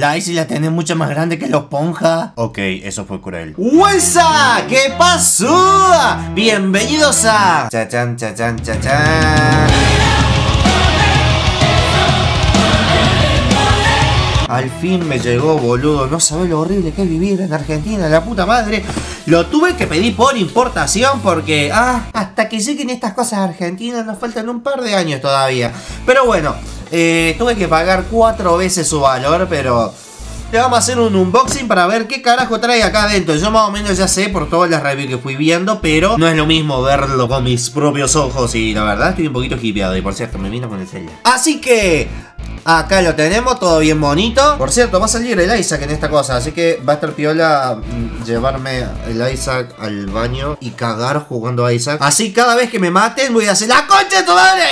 La Icy la tenés mucho más grande que la esponja. Ok, eso fue cruel. ¡Huesa! ¿Qué pasó? Bienvenidos a... Chachan, chachan, chachan. Al fin me llegó, boludo. No sabés lo horrible que es vivir en Argentina, la puta madre. Lo tuve que pedir por importación porque... hasta que lleguen estas cosas a Argentina nos faltan un par de años todavía. Pero bueno, tuve que pagar 4 veces su valor, pero... Le vamos a hacer un unboxing para ver qué carajo trae acá adentro. Yo más o menos ya sé por todas las reviews que fui viendo, pero no es lo mismo verlo con mis propios ojos. Y la verdad estoy un poquito hipeado. Y por cierto, me vino con el sello. Así que... acá lo tenemos, todo bien bonito. Por cierto, va a salir el Isaac en esta cosa, así que va a estar piola llevarme el Isaac al baño y cagar jugando a Isaac. Así cada vez que me maten voy a hacer ¡la concha de tu madre!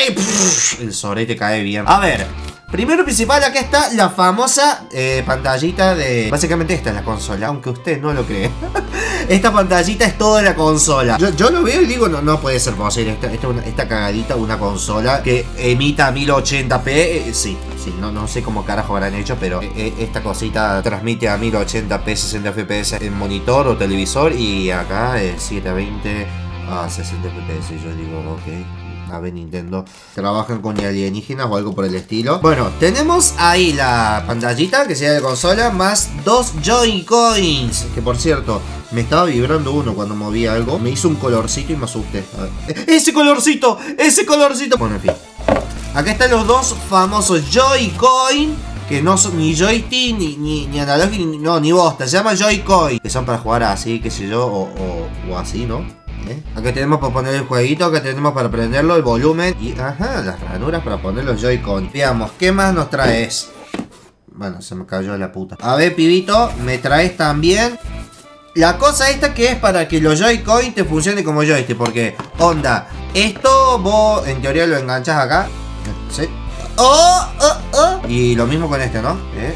Y el sorete cae bien. A ver, primero principal, acá está la famosa pantallita de... básicamente esta es la consola, aunque usted no lo cree. Esta pantallita es toda la consola. Yo lo veo y digo, no puede ser posible. Esta cagadita, una consola que emita 1080p. Sí, no sé cómo carajo habrán hecho, pero esta cosita transmite a 1080p, 60 fps en monitor o televisor. Y acá 720 a 60 fps. Yo digo, ok. A ver, Nintendo, ¿trabajan con alienígenas o algo por el estilo? Bueno, tenemos ahí la pantallita que sería de consola, más 2 Joy-Coins. Que por cierto, me estaba vibrando uno cuando movía algo. Me hizo un colorcito y me asusté. A ver. ¡Ese colorcito! ¡Ese colorcito! Bueno, en fin. Acá están los dos famosos Joy-Coin, que no son ni joystick, ni analógico, ni bosta. Se llama Joy-Coin, que son para jugar así, qué sé yo, o así, ¿no? Acá tenemos para poner el jueguito, acá tenemos para prenderlo, el volumen y, las ranuras para poner los Joy-Con. Veamos, ¿qué más nos traes? Bueno, se me cayó la puta. A ver, pibito, me traes también la cosa esta que es para que los Joy-Con te funcione como joystick. Porque, onda, esto vos en teoría lo enganchás acá. ¿Sí? Y lo mismo con este, ¿no?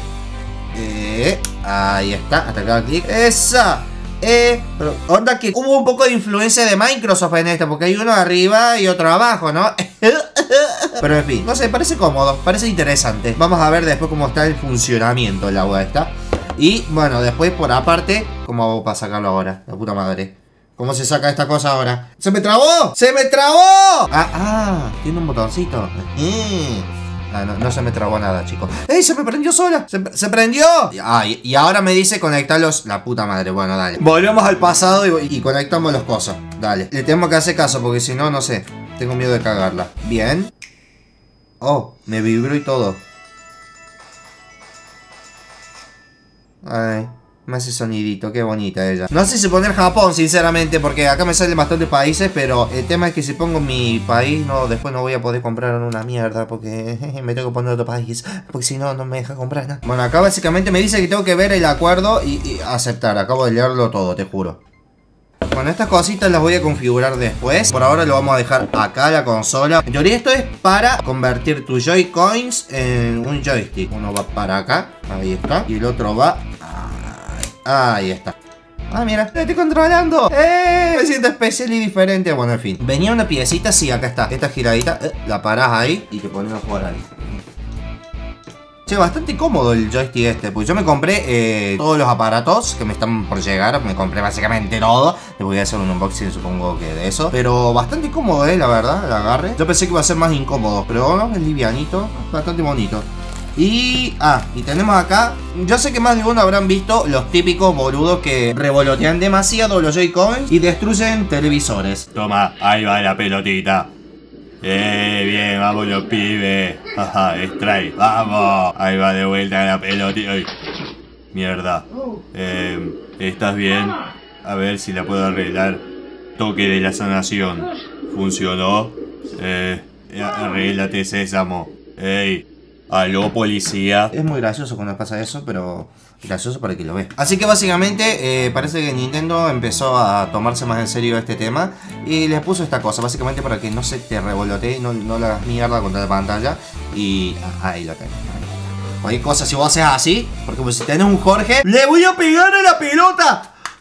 Ahí está, hasta cada clic. ¡Esa! Pero onda que hubo un poco de influencia de Microsoft en esta, porque hay uno arriba y otro abajo, ¿no? Pero en fin, no sé, parece cómodo, parece interesante. Vamos a ver después cómo está el funcionamiento de la web esta. Y bueno, después por aparte, ¿cómo hago para sacarlo ahora? La puta madre. ¿Cómo se saca esta cosa ahora? ¡Se me trabó! ¡Se me trabó! Tiene un botoncito. No se me trabó nada, chicos. ¡Ey! Se me prendió sola. ¡Se prendió! Y ahora me dice conectarlos. La puta madre. Bueno, dale. Volvemos al pasado y conectamos los cosas. Dale. Le tenemos que hacer caso porque si no, no sé. Tengo miedo de cagarla. Bien. Oh, me vibró y todo. Ay, me hace sonidito, qué bonita ella. No sé si poner Japón, sinceramente, porque acá me salen bastantes países, pero el tema es que si pongo mi país, después no voy a poder comprar una mierda, porque me tengo que poner otro país, porque si no, no me deja comprar nada. Bueno, acá básicamente me dice que tengo que ver el acuerdo y aceptar. Acabo de leerlo todo, te juro. Bueno, estas cositas las voy a configurar después. Por ahora lo vamos a dejar acá, la consola. En teoría esto es para convertir tus Joy-Coins en un joystick. Uno va para acá, ahí está, y el otro va... ahí está. Mira, ¡te estoy controlando! Me siento especial y diferente. Bueno, en fin. Venía una piecita, sí, acá está. Esta giradita, la parás ahí y te pones a jugar ahí. Che, bastante cómodo el joystick este. Pues yo me compré todos los aparatos que me están por llegar. Me compré básicamente todo. Le voy a hacer un unboxing, supongo que de eso. Pero bastante cómodo, la verdad, el agarre. Yo pensé que iba a ser más incómodo, pero no, es livianito, bastante bonito. Y tenemos acá, yo sé que más de uno habrán visto los típicos boludos que revolotean demasiado los Joy-Cons y destruyen televisores. Toma, ahí va la pelotita. Bien, vamos los pibes. Ajá, strike, vamos. Ahí va de vuelta la pelotita. Ay, mierda. ¿Estás bien? A ver si la puedo arreglar. Toque de la sanación. ¿Funcionó? Arréglate, sésamo. Ey. Aló, policía. Es muy gracioso cuando pasa eso, pero gracioso para que lo vea. Así que básicamente parece que Nintendo empezó a tomarse más en serio este tema y les puso esta cosa, básicamente para que no se te revolotee y no le hagas mierda contra la pantalla. Y ahí lo tenés. Cualquier cosa, si vos haces así, porque pues, si tenés un Jorge, ¡le voy a pegar a la pelota!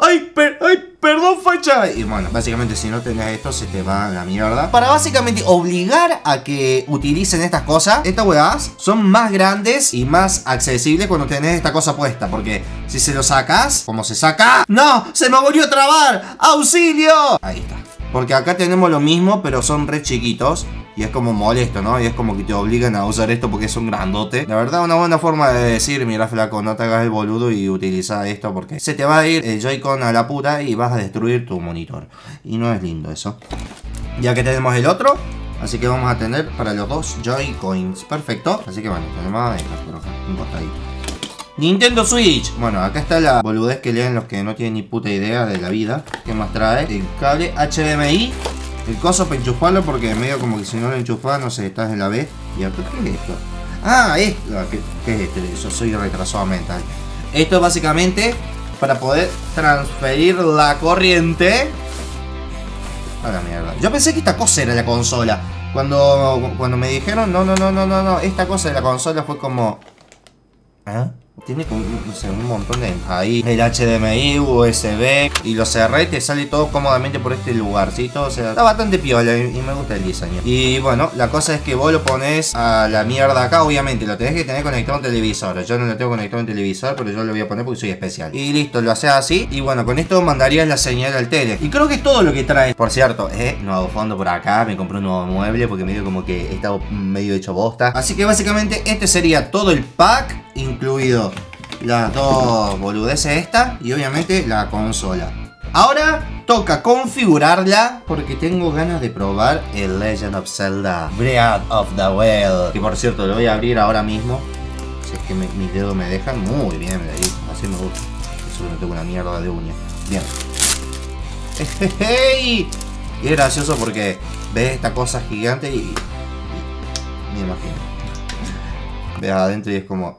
¡Ay, perdón, facha! Y bueno, básicamente si no tenés esto se te va a la mierda. Para básicamente obligar a que utilicen estas cosas, estas weas son más grandes y más accesibles cuando tenés esta cosa puesta. Porque si se lo sacas, ¿cómo se saca? ¡No! ¡Se me volvió a trabar! ¡Auxilio! Ahí está. Porque acá tenemos lo mismo, pero son re chiquitos. Y es como molesto, ¿no? Y es como que te obligan a usar esto porque es un grandote. La verdad, una buena forma de decir, mira flaco, no te hagas el boludo y utiliza esto porque se te va a ir el Joy-Con a la puta y vas a destruir tu monitor. Y no es lindo eso. Ya que tenemos el otro, así que vamos a tener para los dos Joy-Coins. Perfecto. Así que bueno, tenemos un costadito. Nintendo Switch. Bueno, acá está la boludez que leen los que no tienen ni puta idea de la vida. ¿Qué más trae? El cable HDMI. El coso para enchufarlo porque medio como que si no lo enchufas, no sé, estás en la B. ¿Y acá qué es esto? Ah, esto. ¿Qué es esto? Yo soy retrasado mental. Esto es básicamente para poder transferir la corriente. A la mierda. Yo pensé que esta cosa era la consola. Cuando me dijeron, no, esta cosa de la consola fue como... ¿Ah? Tiene como, no sé, un montón de... Ahí, el HDMI, USB. Y lo cerré y te sale todo cómodamente por este lugarcito. O sea, está bastante piola y me gusta el diseño. Y bueno, la cosa es que vos lo pones a la mierda acá. Obviamente, lo tenés que tener conectado a un televisor. Yo no lo tengo conectado a un televisor, pero yo lo voy a poner porque soy especial. Y listo, lo haces así. Y bueno, con esto mandarías la señal al tele. Y creo que es todo lo que trae. Por cierto, nuevo fondo por acá. Me compré un nuevo mueble porque medio como que está medio hecho bosta. Así que básicamente este sería todo el pack, incluido las dos boludeces esta y obviamente la consola. Ahora toca configurarla porque tengo ganas de probar el Legend of Zelda Breath of the Wild, que por cierto lo voy a abrir ahora mismo. Si es que mis dedos me dejan. Muy bien, así me gusta. Eso no tengo una mierda de uña. Bien. ¡Hey! Y es gracioso porque ves esta cosa gigante y me imagino. Ves adentro y es como...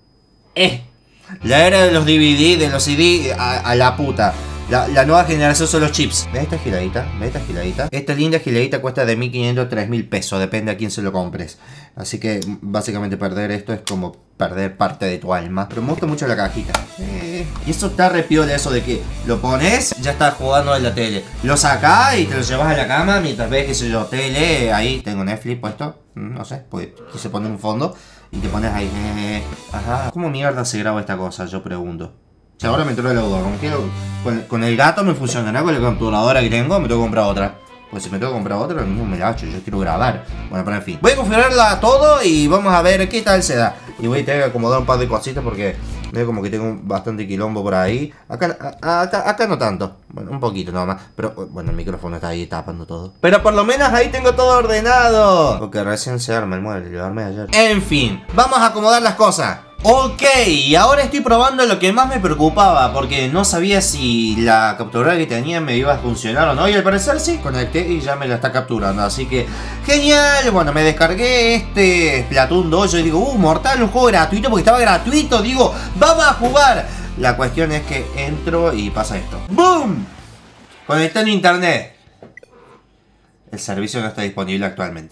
La era de los DVD, de los CD, a la puta. La nueva generación son los chips. ¿Ves esta giladita? ¿Ves esta giladita? Esta linda giladita cuesta de 1500 a 3000 pesos. Depende a quién se lo compres. Así que básicamente perder esto es como perder parte de tu alma. Pero me gusta mucho la cajita. Y eso está re piola, eso de que lo pones, ya estás jugando en la tele. Lo sacás y te lo llevas a la cama mientras ves que se yo tele. Ahí tengo Netflix puesto. No sé, pues quise poner un fondo. Y te pones ahí, ajá. ¿Cómo mierda se graba esta cosa? Yo pregunto. O sea, ahora me entró la duda. Con el gato me funcionará, con la computadora que tengo me tengo que comprar otra. Pues si me tengo que comprar otra, lo mismo me la echo. Yo quiero grabar. Bueno, pero en fin. Voy a configurarla todo y vamos a ver qué tal se da. Y voy a tener que acomodar un par de cositas porque veo como que tengo bastante quilombo por ahí. Acá no tanto. Bueno, un poquito nada más. Pero bueno, el micrófono está ahí tapando todo. Pero por lo menos ahí tengo todo ordenado. Porque recién se arma el mueble, lo armé ayer. En fin, vamos a acomodar las cosas. Ok, y ahora estoy probando lo que más me preocupaba, porque no sabía si la capturadora que tenía me iba a funcionar o no. Y al parecer sí, conecté y ya me la está capturando. Así que, genial. Bueno, me descargué este Splatoon 2. Yo digo, mortal, un juego gratuito porque estaba gratuito. Digo, vamos a jugar. La cuestión es que entro y pasa esto. ¡Boom! Conectando internet. El servicio no está disponible actualmente.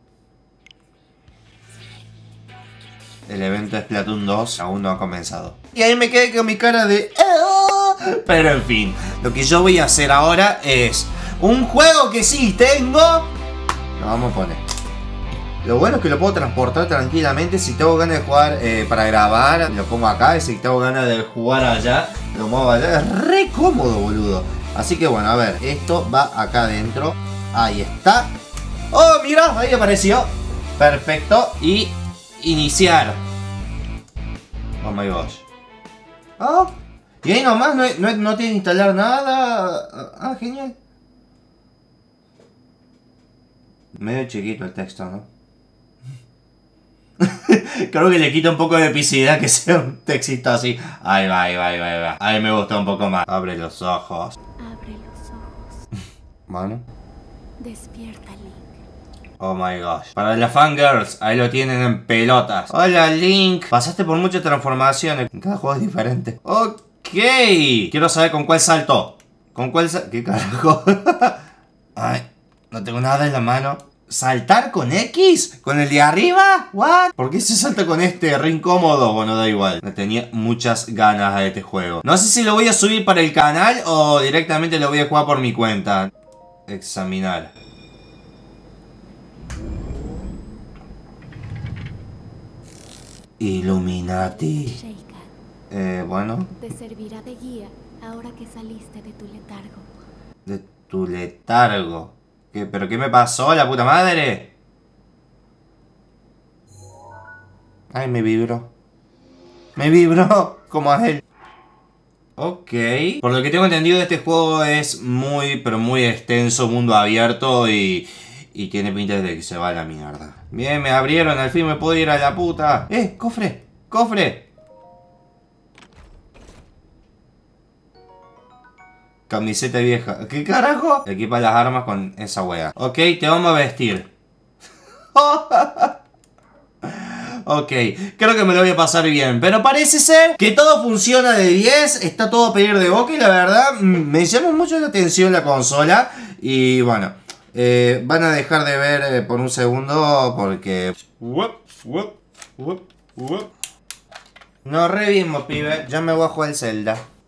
El evento de Splatoon 2 aún no ha comenzado. Y ahí me quedé con mi cara de... Pero en fin, lo que yo voy a hacer ahora es un juego que sí tengo. Lo vamos a poner. Lo bueno es que lo puedo transportar tranquilamente. Si tengo ganas de jugar para grabar, lo pongo acá. Y si tengo ganas de jugar allá, lo muevo allá. Es re cómodo, boludo. Así que bueno, a ver, esto va acá adentro. Ahí está. Oh, mira, ahí apareció. Perfecto. Y... iniciar. Oh my gosh. Oh. Y ahí nomás no tiene que instalar nada. Ah, genial. Medio chiquito el texto, ¿no? Creo que le quita un poco de epicidad que sea un textito así. Ahí va. Ahí me gusta un poco más. Abre los ojos. Abre los ojos. Bueno. Despierta, Link. Oh my gosh. Para las fangirls, ahí lo tienen en pelotas. Hola, Link. Pasaste por muchas transformaciones. Cada juego es diferente. Ok. Quiero saber con cuál salto. ¿Con cuál salto? ¿Qué carajo? Ay, no tengo nada en la mano. ¿Saltar con X? ¿Con el de arriba? ¿What? ¿Por qué se salta con este? Re incómodo. Bueno, da igual. Me tenía muchas ganas a este juego. No sé si lo voy a subir para el canal o directamente lo voy a jugar por mi cuenta. Examinar. Illuminati. Sheikah, Bueno. te servirá de guía ahora que saliste de tu letargo. De tu letargo. ¿Pero qué me pasó, la puta madre? Ay, me vibró. Me vibró como a él. Ok. Por lo que tengo entendido, este juego es muy, pero muy extenso, mundo abierto y tiene pinta de que se va a la mierda. Bien, me abrieron, al fin me puedo ir a la puta. ¡Cofre! ¡Cofre! Camiseta vieja. ¿Qué carajo? Equipa las armas con esa wea. Ok, te vamos a vestir. Ok, creo que me lo voy a pasar bien. Pero parece ser que todo funciona de 10. Está todo a pedir de boca y la verdad me llama mucho la atención la consola. Y bueno, van a dejar de ver por un segundo porque... No, re bien, pibe. Ya me voy a jugar el Zelda.